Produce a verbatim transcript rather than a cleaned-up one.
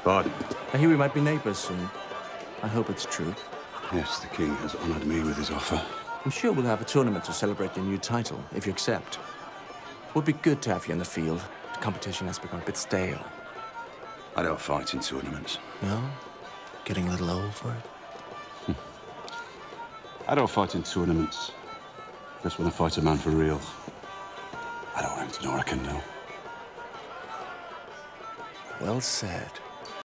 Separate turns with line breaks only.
Pardon?
I hear we might be neighbors soon. I hope it's true.
Yes, the king has honored me with his offer.
I'm sure we'll have a tournament to celebrate your new title, if you accept. Would be good to have you in the field. The competition has become a bit stale.
I don't fight in tournaments.
No? Getting a little old for it?
I don't fight in tournaments. That's when I fight a man for real. I don't want him to know what I can do.
Well said.